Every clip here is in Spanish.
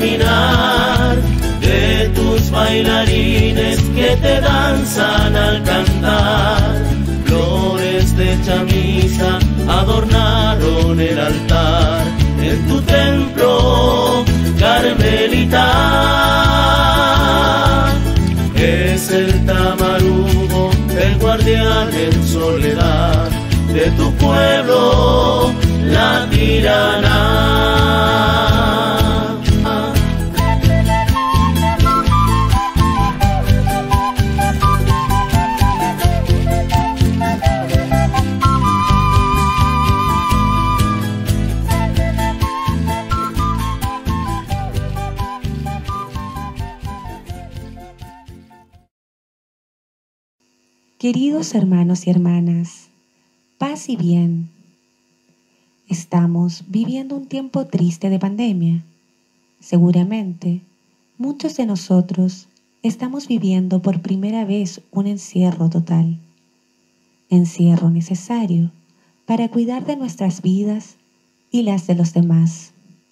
caminar, de tus bailarines que te danzan al cantar. Flores de chamisa adornaron el altar en tu templo, Carmelita. Es el tamarugo, el guardián en soledad de tu pueblo, la Tirana. Queridos hermanos y hermanas, paz y bien. Estamos viviendo un tiempo triste de pandemia. Seguramente, muchos de nosotros estamos viviendo por primera vez un encierro total. Encierro necesario para cuidar de nuestras vidas y las de los demás.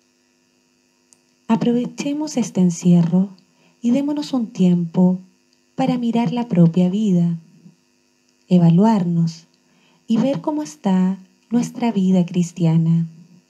Aprovechemos este encierro y démonos un tiempo para mirar la propia vida, evaluarnos y ver cómo está nuestra vida cristiana.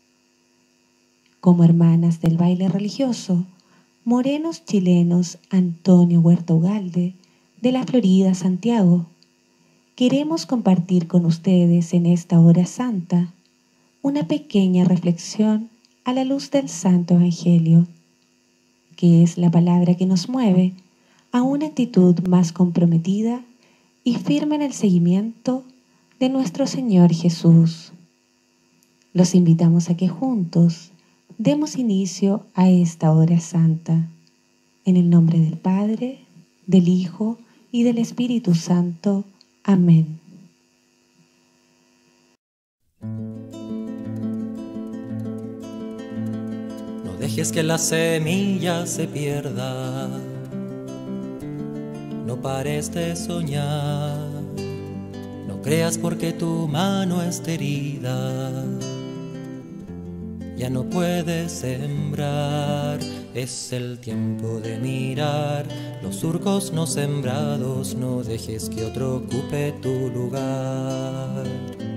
Como hermanas del baile religioso, morenos chilenos Antonio Huerta Ugalde, de la Florida, Santiago, queremos compartir con ustedes en esta hora santa una pequeña reflexión a la luz del Santo Evangelio, que es la palabra que nos mueve a una actitud más comprometida y firme en el seguimiento de nuestro Señor Jesús. Los invitamos a que juntos demos inicio a esta hora santa, en el nombre del Padre, del Hijo y del Espíritu Santo. Amén. No dejes que la semilla se pierda, no pares de soñar, no creas porque tu mano está herida, ya no puedes sembrar. Es el tiempo de mirar los surcos no sembrados, no dejes que otro ocupe tu lugar.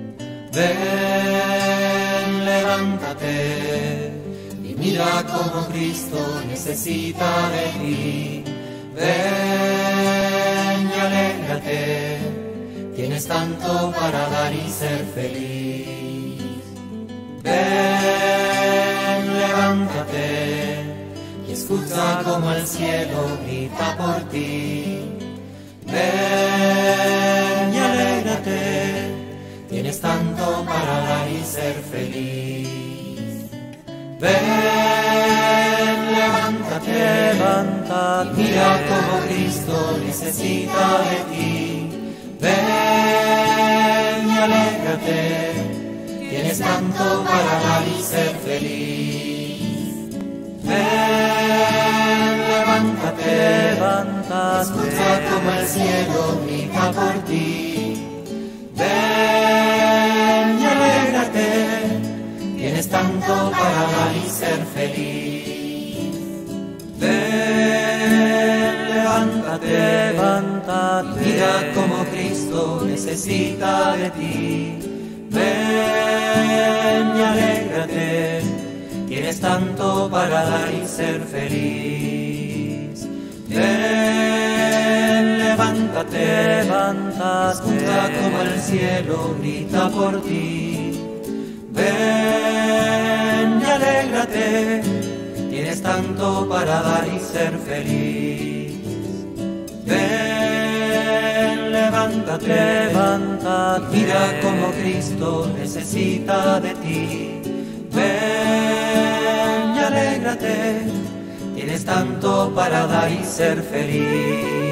Ven, levántate y mira cómo Cristo necesita de ti. Ven y alégrate, tienes tanto para dar y ser feliz. Ven, levántate y escucha como el cielo grita por ti. Ven y alégrate, tienes tanto para dar y ser feliz. Ven, levántate, levántate, y mira como Cristo necesita de ti. Ven y alégrate, tienes tanto para dar y ser feliz. Ven, levántate, levántate, escucha como el cielo grita por ti. Ven y alégrate, tienes tanto para dar y ser feliz. Ven, levántate, levántate, mira como Cristo necesita de ti. Ven y alégrate, tienes tanto para dar y ser feliz. Ven, levántate, levántate, escucha como el cielo grita por ti. Ven y alégrate, tienes tanto para dar y ser feliz. Ven, levántate, levántate, mira como Cristo necesita de ti. Ven y alégrate, tienes tanto para dar y ser feliz.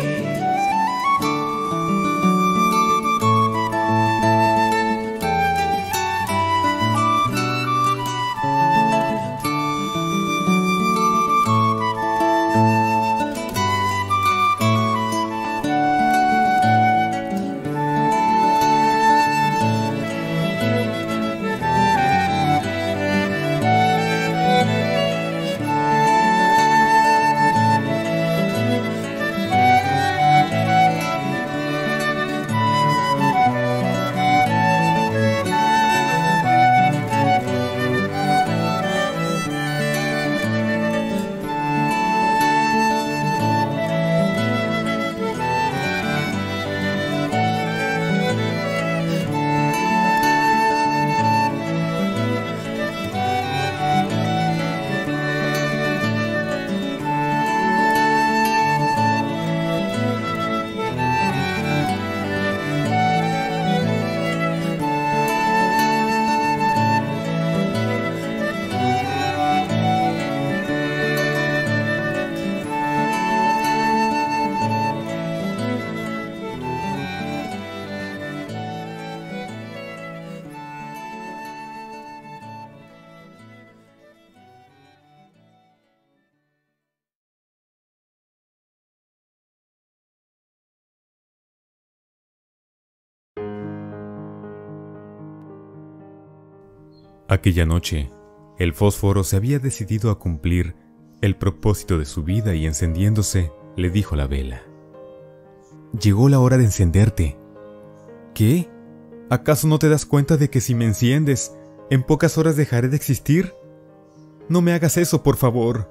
Aquella noche, el fósforo se había decidido a cumplir el propósito de su vida y encendiéndose, le dijo a la vela: «Llegó la hora de encenderte». «¿Qué? ¿Acaso no te das cuenta de que si me enciendes, en pocas horas dejaré de existir? No me hagas eso, por favor».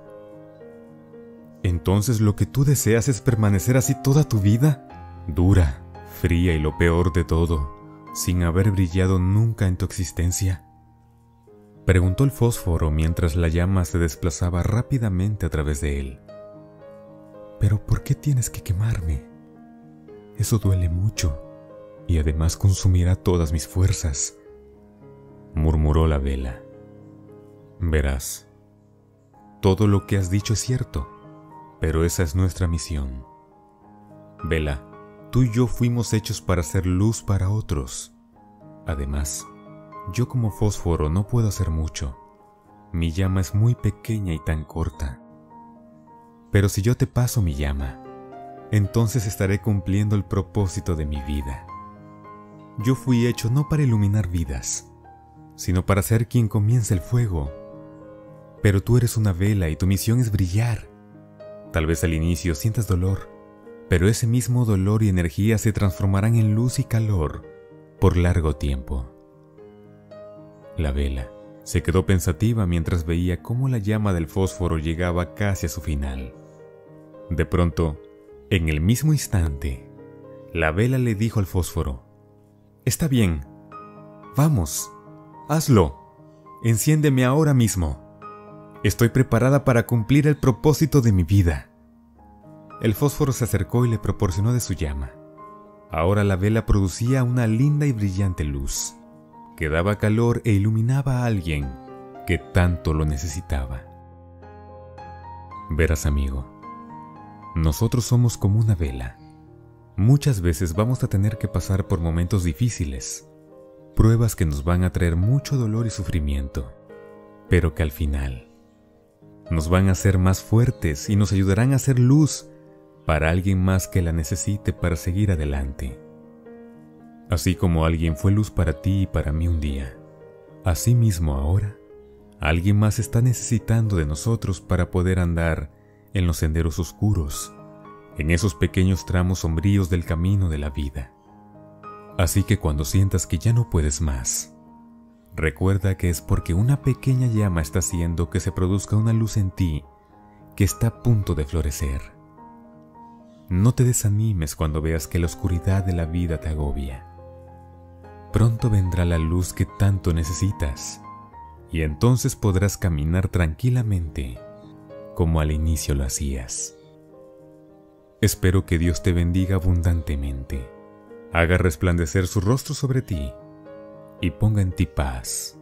«¿Entonces lo que tú deseas es permanecer así toda tu vida? Dura, fría y lo peor de todo, sin haber brillado nunca en tu existencia», preguntó el fósforo mientras la llama se desplazaba rápidamente a través de él. «¿Pero por qué tienes que quemarme? Eso duele mucho y además consumirá todas mis fuerzas», murmuró la vela. «Verás, todo lo que has dicho es cierto, pero esa es nuestra misión. Vela, tú y yo fuimos hechos para ser luz para otros. Además, yo como fósforo no puedo hacer mucho. Mi llama es muy pequeña y tan corta. Pero si yo te paso mi llama, entonces estaré cumpliendo el propósito de mi vida. Yo fui hecho no para iluminar vidas, sino para ser quien comienza el fuego. Pero tú eres una vela y tu misión es brillar. Tal vez al inicio sientas dolor, pero ese mismo dolor y energía se transformarán en luz y calor por largo tiempo». La vela se quedó pensativa mientras veía cómo la llama del fósforo llegaba casi a su final. De pronto, en el mismo instante, la vela le dijo al fósforo: «Está bien, vamos, hazlo, enciéndeme ahora mismo. Estoy preparada para cumplir el propósito de mi vida». El fósforo se acercó y le proporcionó de su llama. Ahora la vela producía una linda y brillante luz, que daba calor e iluminaba a alguien que tanto lo necesitaba. Verás, amigo, nosotros somos como una vela. Muchas veces vamos a tener que pasar por momentos difíciles, pruebas que nos van a traer mucho dolor y sufrimiento, pero que al final nos van a hacer más fuertes y nos ayudarán a hacer luz para alguien más que la necesite para seguir adelante. Así como alguien fue luz para ti y para mí un día, así mismo ahora, alguien más está necesitando de nosotros para poder andar en los senderos oscuros, en esos pequeños tramos sombríos del camino de la vida. Así que cuando sientas que ya no puedes más, recuerda que es porque una pequeña llama está haciendo que se produzca una luz en ti que está a punto de florecer. No te desanimes cuando veas que la oscuridad de la vida te agobia. Pronto vendrá la luz que tanto necesitas, y entonces podrás caminar tranquilamente como al inicio lo hacías. Espero que Dios te bendiga abundantemente, haga resplandecer su rostro sobre ti y ponga en ti paz.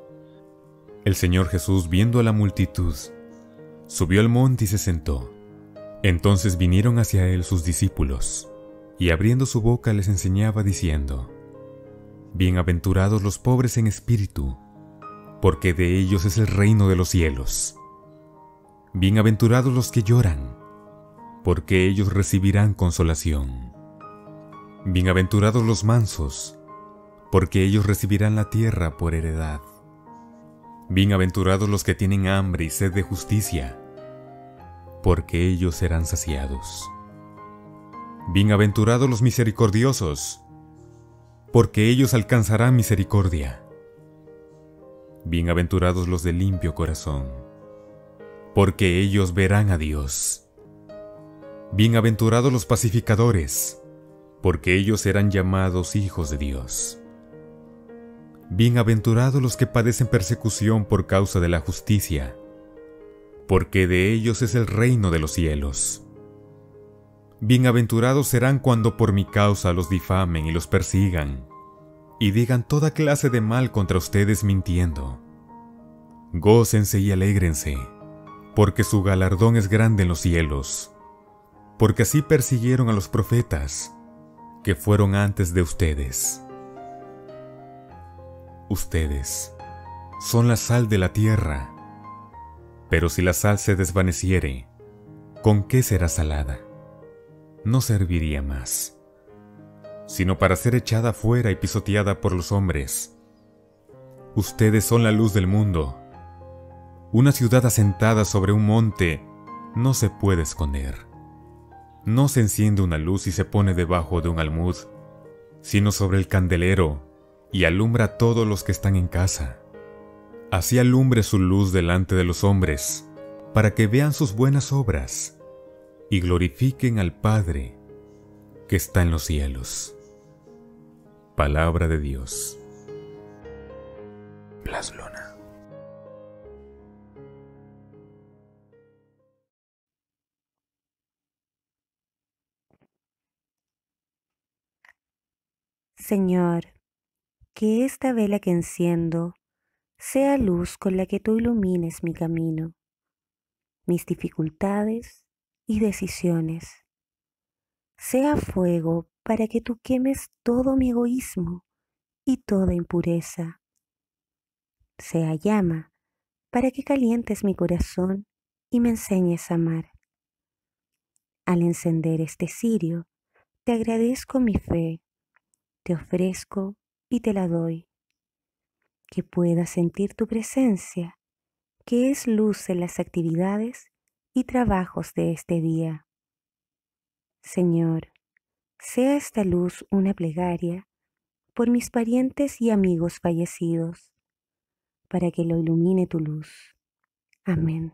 El Señor Jesús, viendo a la multitud, subió al monte y se sentó. Entonces vinieron hacia él sus discípulos, y abriendo su boca les enseñaba diciendo: «Bienaventurados los pobres en espíritu, porque de ellos es el reino de los cielos. Bienaventurados los que lloran, porque ellos recibirán consolación. Bienaventurados los mansos, porque ellos recibirán la tierra por heredad. Bienaventurados los que tienen hambre y sed de justicia, porque ellos serán saciados. Bienaventurados los misericordiosos, porque ellos alcanzarán misericordia. Bienaventurados los de limpio corazón, porque ellos verán a Dios. Bienaventurados los pacificadores, porque ellos serán llamados hijos de Dios. Bienaventurados los que padecen persecución por causa de la justicia, porque de ellos es el reino de los cielos. Bienaventurados serán cuando por mi causa los difamen y los persigan, y digan toda clase de mal contra ustedes mintiendo. Gócense y alégrense, porque su galardón es grande en los cielos, porque así persiguieron a los profetas que fueron antes de ustedes. Ustedes son la sal de la tierra, pero si la sal se desvaneciere, ¿con qué será salada? No serviría más, sino para ser echada fuera y pisoteada por los hombres. Ustedes son la luz del mundo. Una ciudad asentada sobre un monte no se puede esconder. No se enciende una luz y se pone debajo de un almud, sino sobre el candelero, y alumbra a todos los que están en casa. Así alumbre su luz delante de los hombres, para que vean sus buenas obras y glorifiquen al Padre que está en los cielos. Palabra de Dios. Blas Luna. Señor, que esta vela que enciendo sea luz con la que tú ilumines mi camino, mis dificultades y decisiones. Sea fuego para que tú quemes todo mi egoísmo y toda impureza. Sea llama para que calientes mi corazón y me enseñes a amar. Al encender este cirio, te agradezco mi fe, te ofrezco y te la doy. Que pueda sentir tu presencia, que es luz en las actividades y trabajos de este día. Señor, sea esta luz una plegaria por mis parientes y amigos fallecidos, para que lo ilumine tu luz. Amén.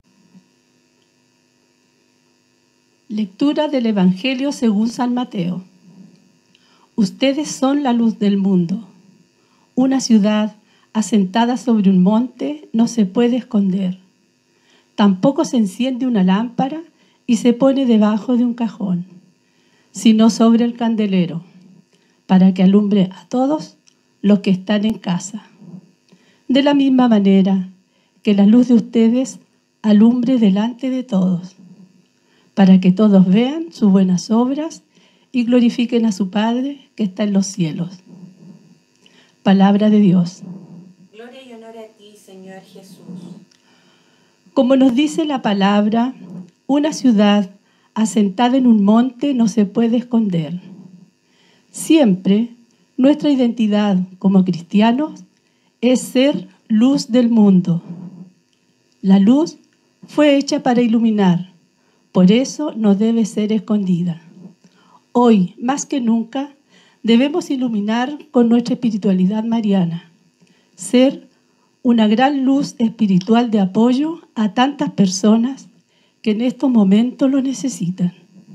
Lectura del Evangelio según San Mateo. Ustedes son la luz del mundo. Una ciudad asentada sobre un monte no se puede esconder. Tampoco se enciende una lámpara y se pone debajo de un cajón, sino sobre el candelero, para que alumbre a todos los que están en casa. De la misma manera, que la luz de ustedes alumbre delante de todos, para que todos vean sus buenas obras y glorifiquen a su Padre que está en los cielos. Palabra de Dios. Gloria y honor a ti, Señor Jesús. Como nos dice la palabra, una ciudad asentada en un monte no se puede esconder. Siempre nuestra identidad como cristianos es ser luz del mundo. La luz fue hecha para iluminar, por eso no debe ser escondida. Hoy, más que nunca, debemos iluminar con nuestra espiritualidad mariana, ser una gran luz espiritual de apoyo a tantas personas que en estos momentos lo necesitan.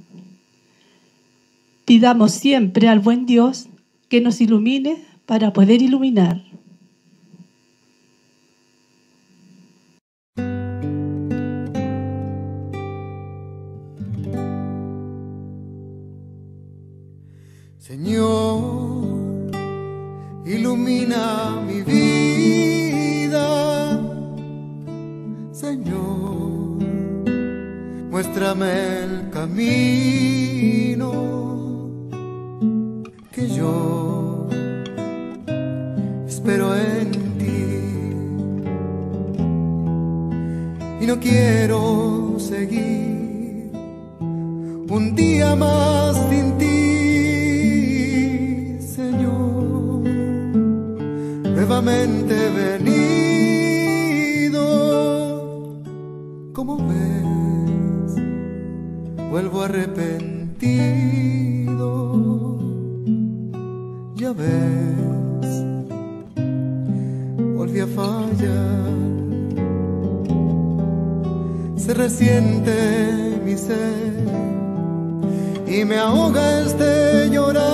Pidamos siempre al buen Dios que nos ilumine para poder iluminar. Señor, ilumina mi vida. Señor, muéstrame el camino que yo espero en ti. Y no quiero seguir un día más sin ti. Nuevamente venido, como ves, vuelvo arrepentido. Ya ves, volví a fallar. Se resiente mi ser y me ahoga este llorar.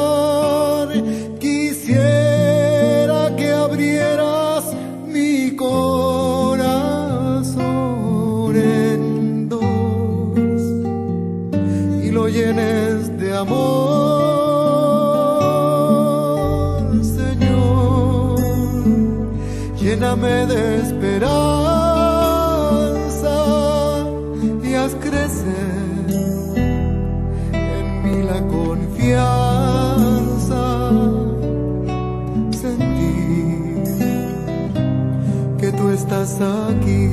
Llenes de amor, Señor, lléname de esperanza y haz crecer en mí la confianza, sentir que tú estás aquí,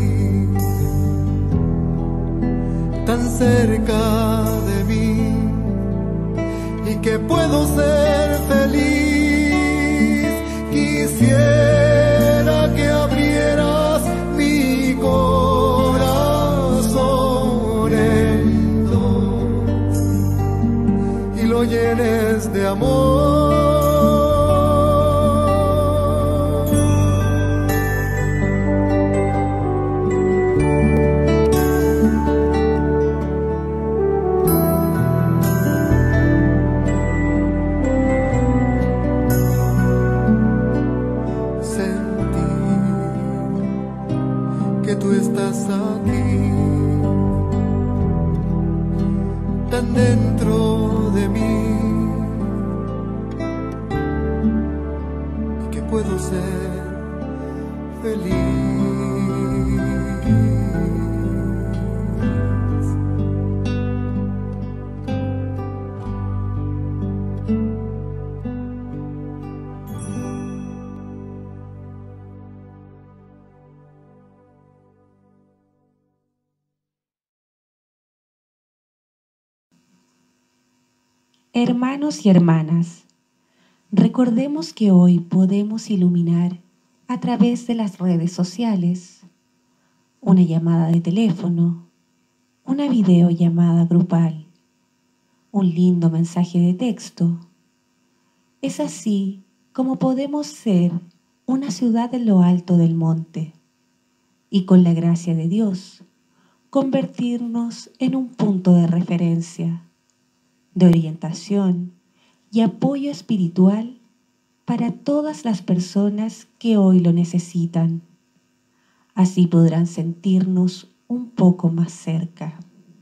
tan cerca de mí, y que puedo ser feliz. Quisiera que tú estás aquí, tan dentro de mí, y que puedo ser feliz. Hermanos y hermanas, recordemos que hoy podemos iluminar a través de las redes sociales, una llamada de teléfono, una videollamada grupal, un lindo mensaje de texto. Es así como podemos ser una ciudad en lo alto del monte y con la gracia de Dios convertirnos en un punto de referencia, de orientación y apoyo espiritual para todas las personas que hoy lo necesitan. Así podrán sentirnos un poco más cerca.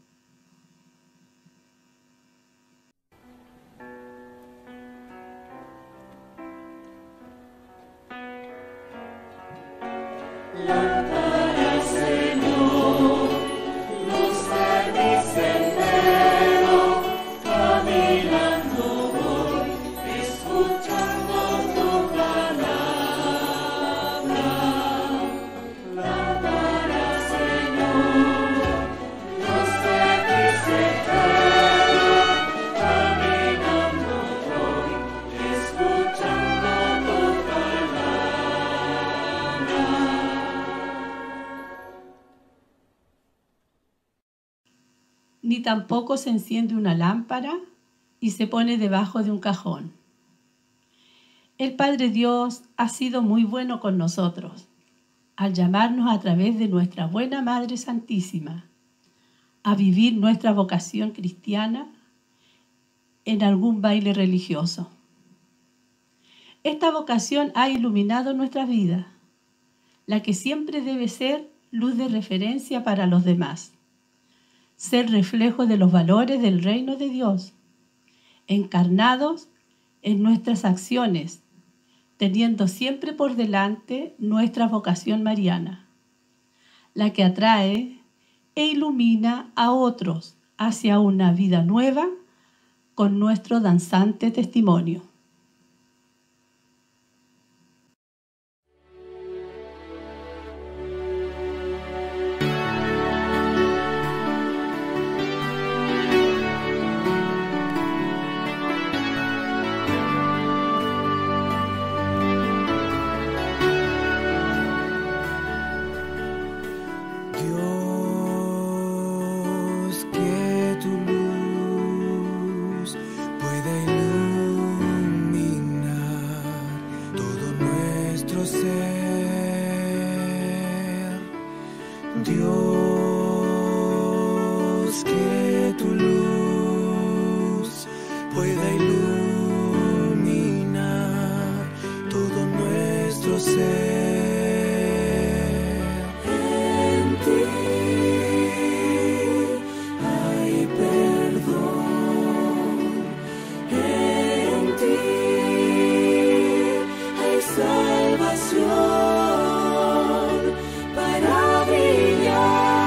Lámpara, Señor, luz de mi sendero, caminando voy, escuchando tu palabra. Lámpara, Señor, luz de mi sendero, caminando voy, escuchando tu palabra. Ni tampoco se enciende una lámpara y se pone debajo de un cajón. El Padre Dios ha sido muy bueno con nosotros al llamarnos a través de nuestra buena Madre Santísima a vivir nuestra vocación cristiana en algún baile religioso. Esta vocación ha iluminado nuestra vida, la que siempre debe ser luz de referencia para los demás, ser reflejo de los valores del reino de Dios, encarnados en nuestras acciones, teniendo siempre por delante nuestra vocación mariana, la que atrae e ilumina a otros hacia una vida nueva con nuestro danzante testimonio. Dios, que tu luz pueda iluminar todo nuestro ser. Dios, que tu luz pueda iluminar todo nuestro ser. En ti hay perdón, en ti hay salvación para brillar.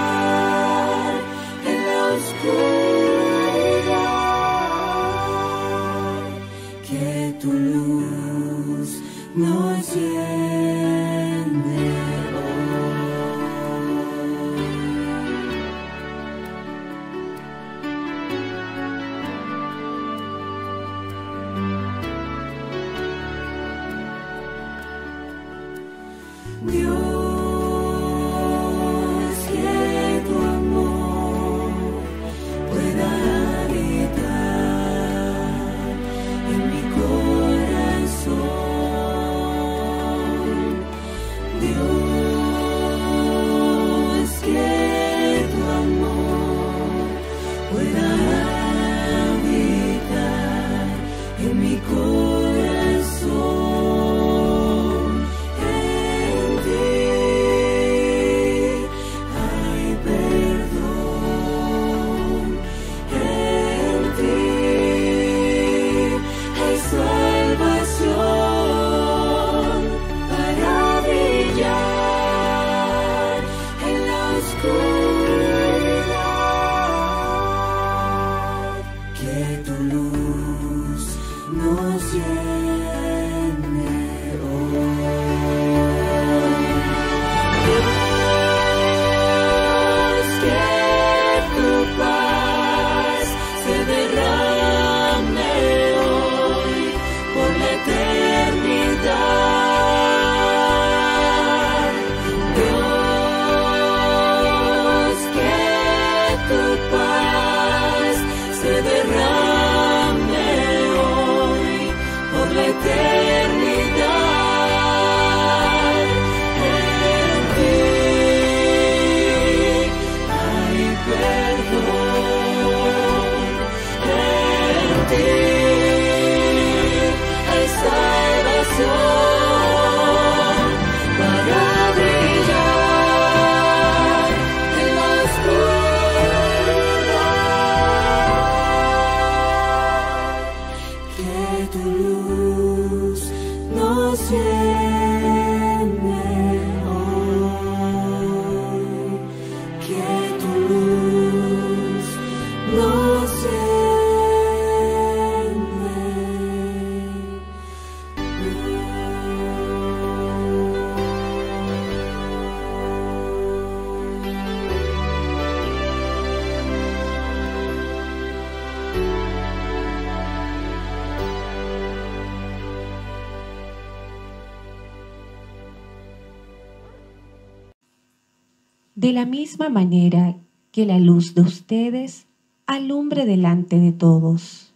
de la misma manera que la luz de ustedes alumbre delante de todos.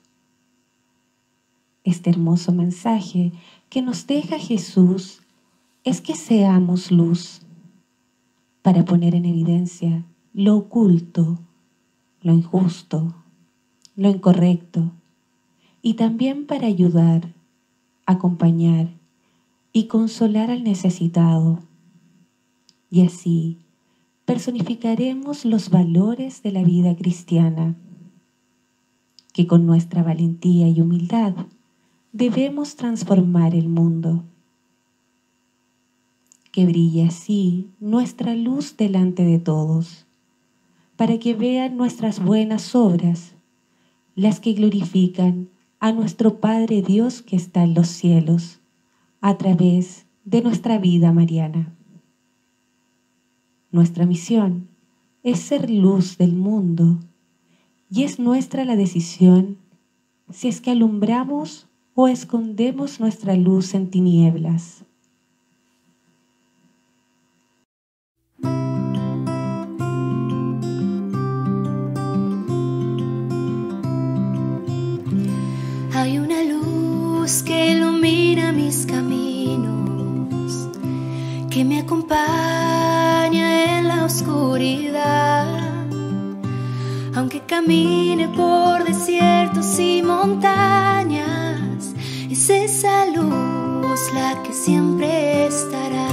Este hermoso mensaje que nos deja Jesús es que seamos luz para poner en evidencia lo oculto, lo injusto, lo incorrecto, y también para ayudar, acompañar y consolar al necesitado. Y así personificaremos los valores de la vida cristiana, que con nuestra valentía y humildad debemos transformar el mundo. Que brille así nuestra luz delante de todos, para que vean nuestras buenas obras, las que glorifican a nuestro Padre Dios que está en los cielos, a través de nuestra vida mariana. Nuestra misión es ser luz del mundo, y es nuestra la decisión si es que alumbramos o escondemos nuestra luz en tinieblas. Hay una luz que ilumina mis caminos, que me acompaña en la oscuridad. Aunque camine por desiertos y montañas, es esa luz la que siempre estará.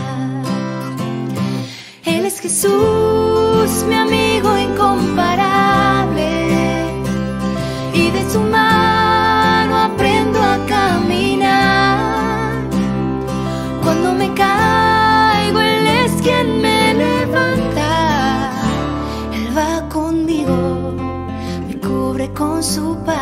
Él es Jesús, mi amigo incomparable, y de su mano aprendo a caminar. Cuando me caigo, Él es quien me levanta. Él va conmigo, me cubre con su paz.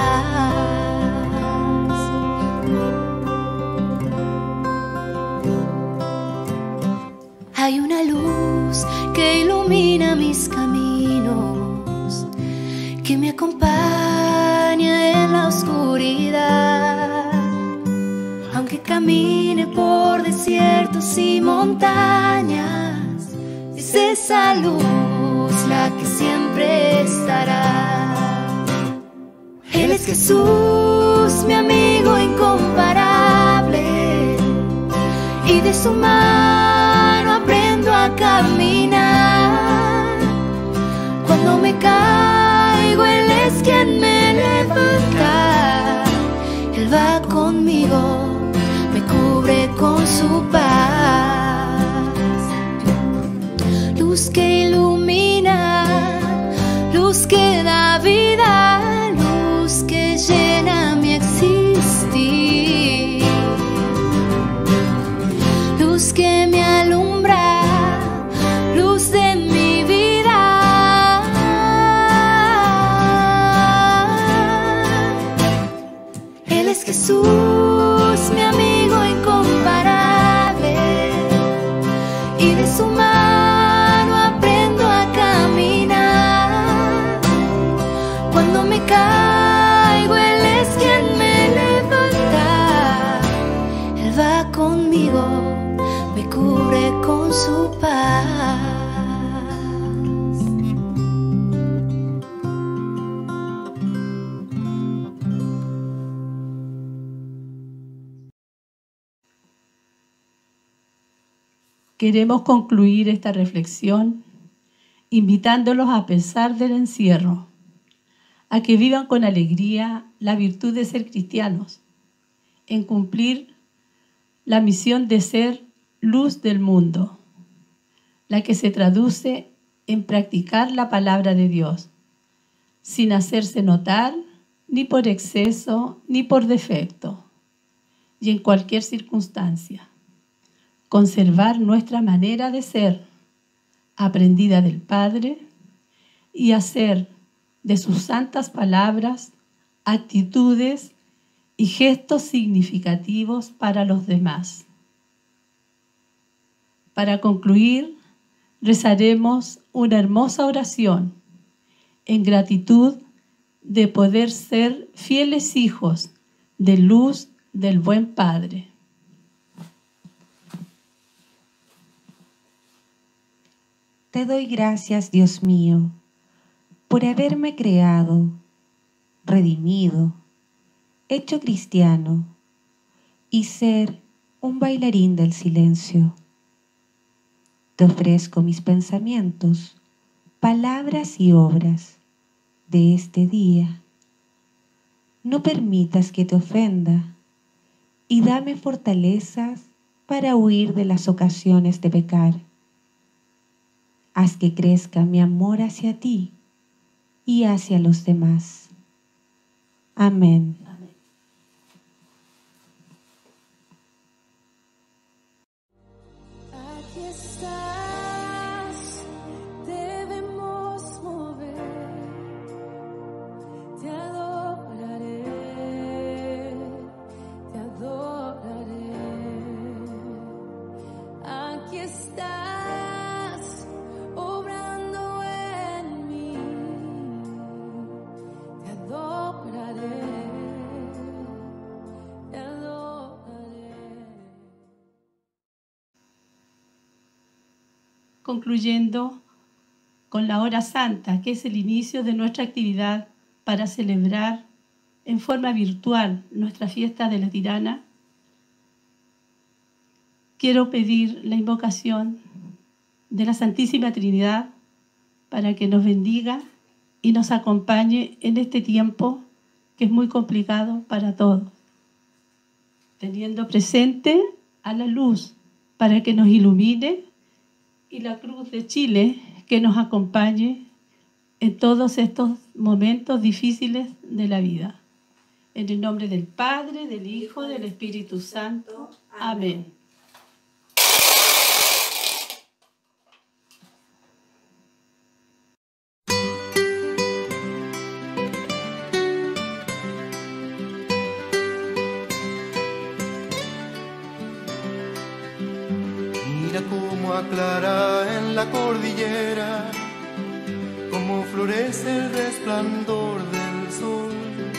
Hay una luz que ilumina mis caminos, que me acompaña en la oscuridad. Aunque camine por desiertos y montañas, es esa luz la que siempre estará. Él es Jesús, mi amigo incomparable, y de su mano aprendo a caminar. Cuando me caigo, Él es quien me levanta. Él va conmigo, me cubre con su paz. Luz que ilumina, luz que da vida, luz que llena mi existir. Luz que me alumbra, luz de mi vida. Él es Jesús, mi amigo incomparable, y de su mano aprendo a caminar. Cuando me caigo, Él es quien me levanta. Él va conmigo, me cubre con su paz. Queremos concluir esta reflexión invitándolos, a pesar del encierro, a que vivan con alegría la virtud de ser cristianos, en cumplir la misión de ser luz del mundo, la que se traduce en practicar la palabra de Dios, sin hacerse notar ni por exceso ni por defecto, y en cualquier circunstancia. Conservar nuestra manera de ser, aprendida del Padre, y hacer de sus santas palabras actitudes y gestos significativos para los demás. Para concluir, rezaremos una hermosa oración en gratitud de poder ser fieles hijos de luz del buen Padre. Te doy gracias, Dios mío, por haberme creado, redimido, hecho cristiano y ser un bailarín del silencio. Te ofrezco mis pensamientos, palabras y obras de este día. No permitas que te ofenda y dame fortalezas para huir de las ocasiones de pecar. Haz que crezca mi amor hacia ti y hacia los demás. Amén. Aquí estás, debemos mover, te adoraré, te adoraré. Aquí estás, obrando en mí, te adoraré, te adoraré. Concluyendo con la hora santa, que es el inicio de nuestra actividad para celebrar en forma virtual nuestra fiesta de la Tirana, quiero pedir la invocación de la Santísima Trinidad para que nos bendiga y nos acompañe en este tiempo que es muy complicado para todos, teniendo presente a la luz para que nos ilumine y la Cruz de Chile que nos acompañe en todos estos momentos difíciles de la vida. En el nombre del Padre, del Hijo, del Espíritu Santo. Amén. Mira cómo aclara en la cordillera, cómo florece el resplandor del sol,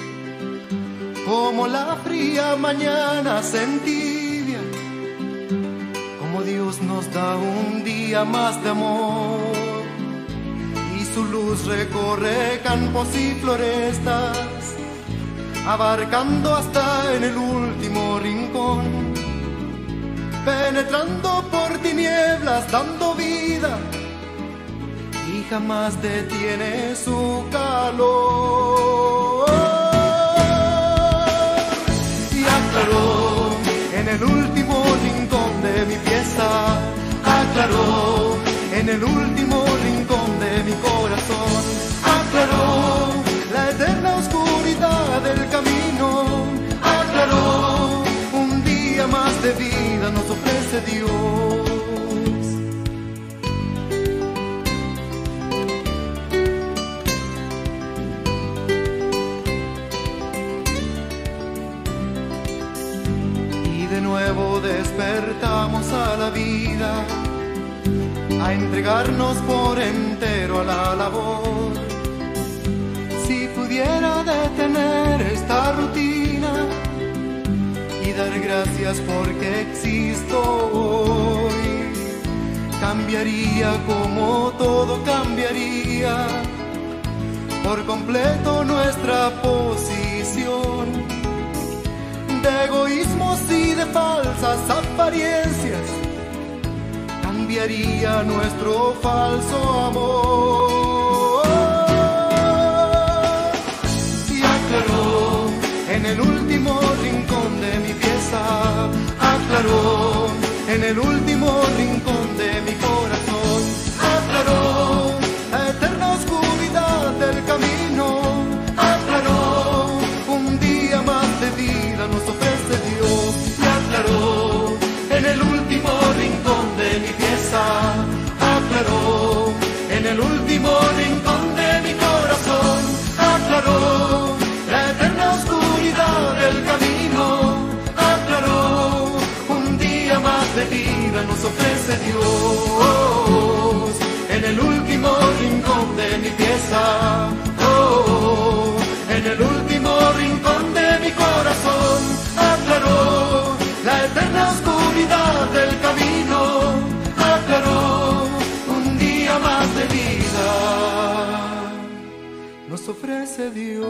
cómo la fría mañana se entibia, cómo Dios nos da un día más de amor, y su luz recorre campos y florestas, abarcando hasta en el último rincón, penetrando por tinieblas, dando vida, y jamás detiene su calor. Y aclaró en el último rincón de mi pieza, aclaró en el último rincón de mi corazón, aclaró la eterna oscuridad del camino, aclaró un día más de vida nos ofrece Dios. Y de nuevo despertamos a la vida, a entregarnos por entero a la labor. Si pudiera detener esta rutina y dar gracias porque existo hoy, cambiaría como todo cambiaría, por completo nuestra posición de egoísmos y de falsas apariencias, cambiaría nuestro falso amor. Y aclaró en el último rincón de mi pieza, aclaró en el último rincón de mi corazón, aclaró la eterna oscuridad del camino, aclaró un día más de vida nos ofrece Dios. Y aclaró en el último rincón de mi pieza, aclaró en el último rincón de mi corazón, aclaró la eterna oscuridad del camino, aclaró un día más de vida nos ofrece Dios. En el último rincón de mi pieza, oh, en el último rincón de mi corazón, aclaró la eterna oscuridad del camino, aclaró un día más nos ofrece Dios.